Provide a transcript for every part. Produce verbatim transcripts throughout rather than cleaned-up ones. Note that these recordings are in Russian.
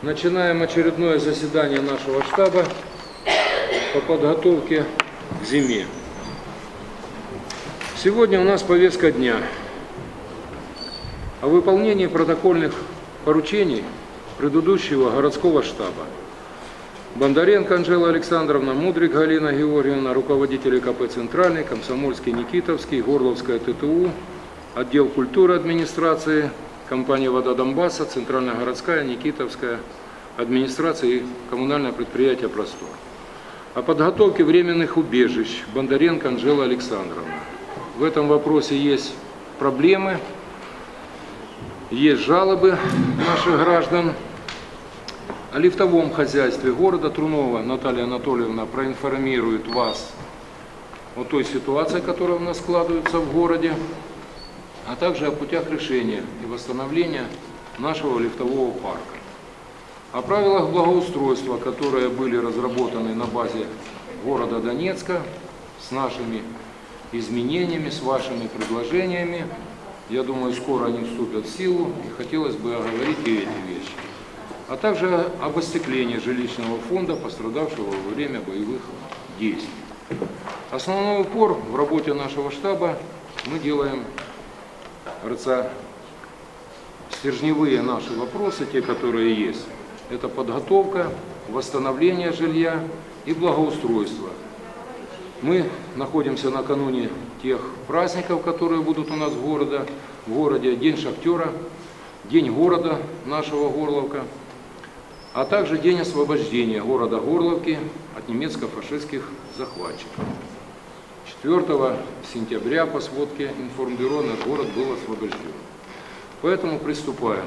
Начинаем очередное заседание нашего штаба по подготовке к зиме. Сегодня у нас повестка дня о выполнении протокольных поручений предыдущего городского штаба. Бондаренко Анжела Александровна, Мудрик Галина Георгиевна, руководители ка пэ «Центральный», Комсомольский, Никитовский, Горловская тэ тэ у, отдел культуры администрации, компания «Вода Донбасса», Центральная городская, Никитовская администрация и коммунальное предприятие «Простор». О подготовке временных убежищ Бондаренко Анжела Александровна. В этом вопросе есть проблемы, есть жалобы наших граждан. О лифтовом хозяйстве города Трунова Наталья Анатольевна проинформирует вас о той ситуации, которая у нас складывается в городе, а также о путях решения и восстановления нашего лифтового парка. О правилах благоустройства, которые были разработаны на базе города Донецка, с нашими изменениями, с вашими предложениями. Я думаю, скоро они вступят в силу, и хотелось бы оговорить и эти вещи. А также об остеклении жилищного фонда, пострадавшего во время боевых действий. Основной упор в работе нашего штаба мы делаем, говорится, стержневые наши вопросы, те, которые есть. Это подготовка, восстановление жилья и благоустройство. Мы находимся накануне тех праздников, которые будут у нас в городе, в городе День шахтера, День города нашего Горловка, а также День освобождения города Горловки от немецко-фашистских захватчиков. четвёртого сентября по сводке информбюро наш город был освобожден. Поэтому приступаем.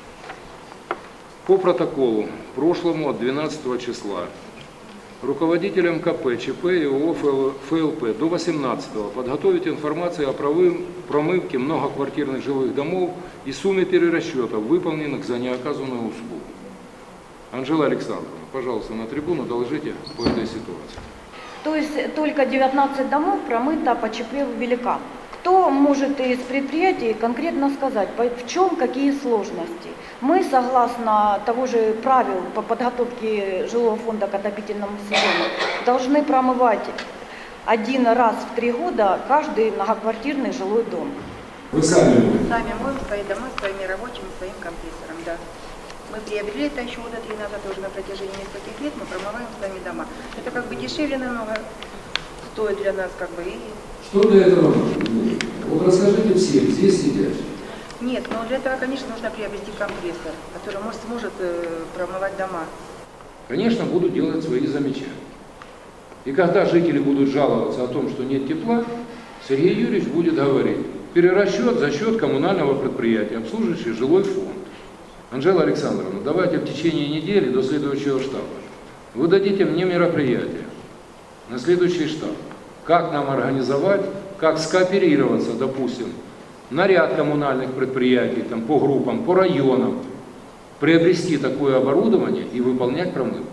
По протоколу прошлому от двенадцатого числа руководителям ка пэ, че пэ и о о эф эл пэ до восемнадцатого подготовить информацию о промывке многоквартирных жилых домов и сумме перерасчетов, выполненных за неоказанную услугу. Анжела Александровна, пожалуйста, на трибуну доложите по этой ситуации. То есть только девятнадцать домов промыто по че пэ Велика. Кто может из предприятий конкретно сказать, в чем какие сложности? Мы, согласно того же правил по подготовке жилого фонда к отопительному сезону, должны промывать один раз в три года каждый многоквартирный жилой дом. Вы сами? Сами моем свои дома своими рабочими, своим компрессором, да. Мы приобрели это еще года три назад, уже на протяжении нескольких лет мы промываем сами дома. Это как бы дешевле намного стоит для нас, как бы. И... Что для этого нужно? Вот расскажите всем, здесь сидят. Нет, но для этого, конечно, нужно приобрести компрессор, который может, сможет э, промывать дома. Конечно, будут делать свои замечания. И когда жители будут жаловаться о том, что нет тепла, Сергей Юрьевич будет говорить: перерасчет за счет коммунального предприятия, обслуживающего жилой фонд. Анжела Александровна, давайте в течение недели до следующего штаба вы дадите мне мероприятие на следующий штаб. Как нам организовать, как скооперироваться, допустим, на ряд коммунальных предприятий, там, по группам, по районам, приобрести такое оборудование и выполнять промывку.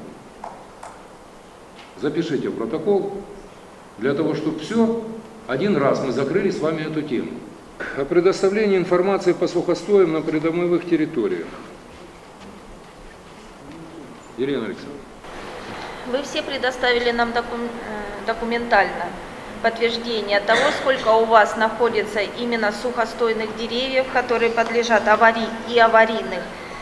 Запишите в протокол, для того, чтобы все, один раз мы закрыли с вами эту тему. О предоставлении информации по сухостоям на придомовых территориях. Елена Александровна. Вы все предоставили нам докум... документально подтверждение того, сколько у вас находится именно сухостойных деревьев, которые подлежат аварии и аварийных,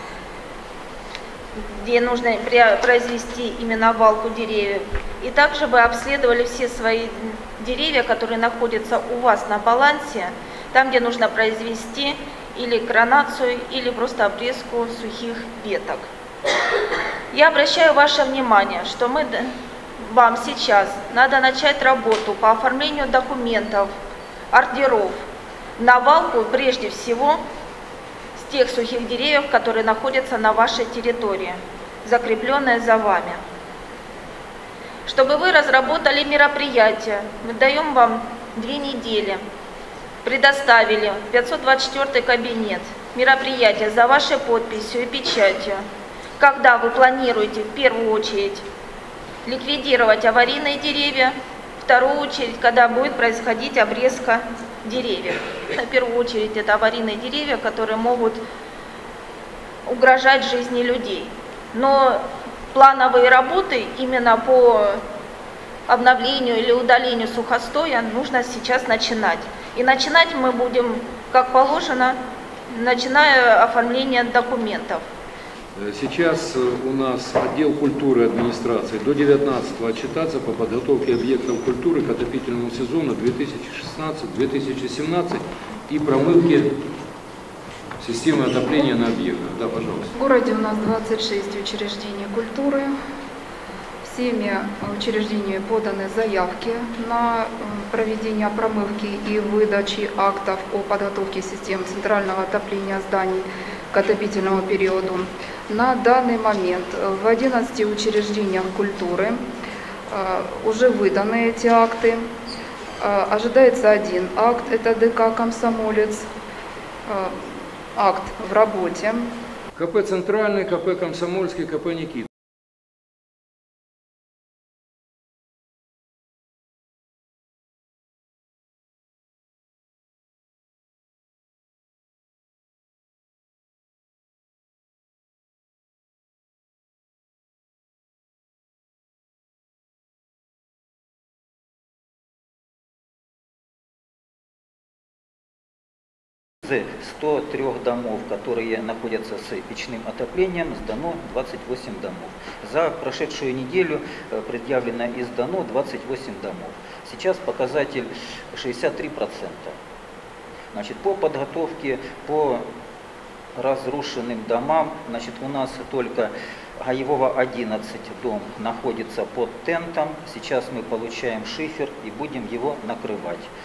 где нужно произвести именно валку деревьев. И также вы обследовали все свои деревья, которые находятся у вас на балансе, там, где нужно произвести или кронацию, или просто обрезку сухих веток. Я обращаю ваше внимание, что мы, вам сейчас надо начать работу по оформлению документов, ордеров на валку прежде всего с тех сухих деревьев, которые находятся на вашей территории, закрепленные за вами. Чтобы вы разработали мероприятие, мы даем вам две недели, предоставили пятьсот двадцать четвёртый кабинет, мероприятие за вашей подписью и печатью, когда вы планируете в первую очередь ликвидировать аварийные деревья, в вторую очередь, когда будет происходить обрезка деревьев. На первую очередь это аварийные деревья, которые могут угрожать жизни людей. Но плановые работы именно по обновлению или удалению сухостоя нужно сейчас начинать. И начинать мы будем, как положено, начиная оформление документов. Сейчас у нас отдел культуры администрации до девятнадцатого отчитаться по подготовке объектов культуры к отопительному сезону две тысячи шестнадцатый — две тысячи семнадцатый и промывке системы отопления на объектах. Да, пожалуйста. В городе у нас двадцать шесть учреждений культуры. Всеми учреждениями поданы заявки на проведение промывки и выдачи актов о подготовке систем центрального отопления зданий к отопительному периоду. На данный момент в одиннадцати учреждениях культуры уже выданы эти акты. Ожидается один акт, это ДК «Комсомолец», акт в работе. КП «Центральный», КП «Комсомольский», КП «Никита». Из ста трёх домов, которые находятся с печным отоплением, сдано двадцать восемь домов. За прошедшую неделю предъявлено и сдано двадцать восемь домов. Сейчас показатель шестьдесят три процента. Значит, по подготовке, по разрушенным домам, значит, у нас только Гаевого одиннадцать дом находится под тентом. Сейчас мы получаем шифер и будем его накрывать.